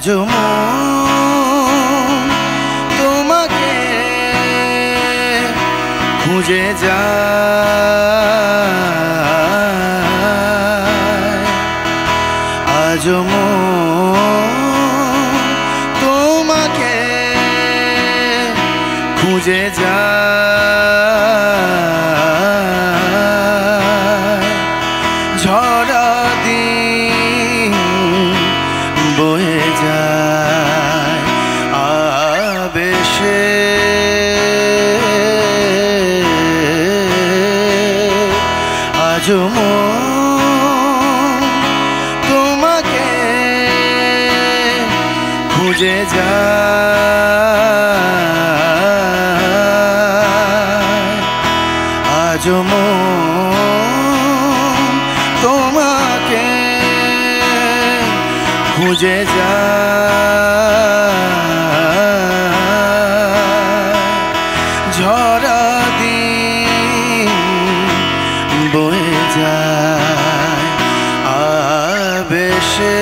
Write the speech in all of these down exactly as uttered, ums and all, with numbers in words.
আজও মন তোমাকে খুঁজে যায়, আজও মন তোমাকে খুঁজে যায়। ঝরা দিন বয়ে যায় আবেশে, আজও মন তোমাকে খুঁজে যায়, আজও মন তোমাকে খুঁজে যায়। ঝরা দিন বয়ে যায় আবেশে,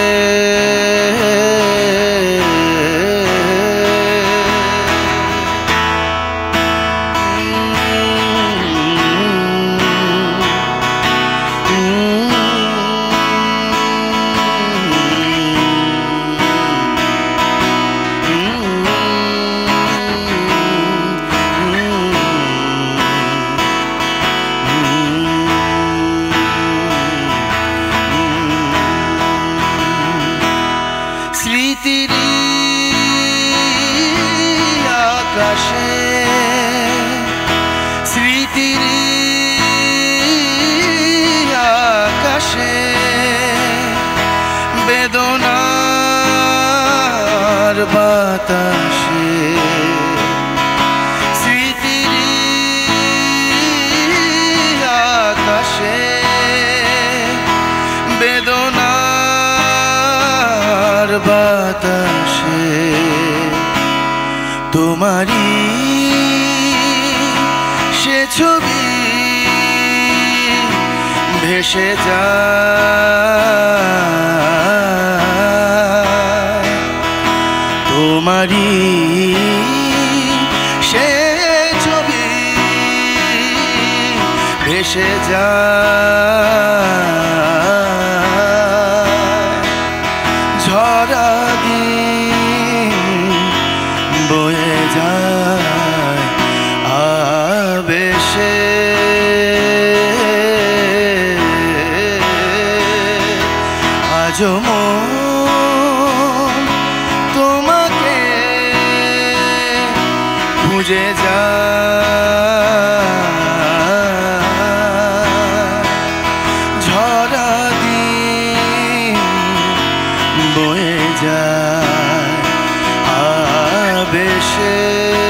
স্মৃতির আকাশে, স্মৃতির আকাশে বেদনার বাতাসে, স্মৃতির আকাশে বেদনার বাতাসে তোমারি সে ছবি ভেসে যায়, তোমারি সে ছবি ভেসে যায়। ঝরা দিন বয়ে যায় আবেশে, আজও মন তোমাকে খুঁজে যায়। ঝরা দিন বয়ে যায় আবেশে।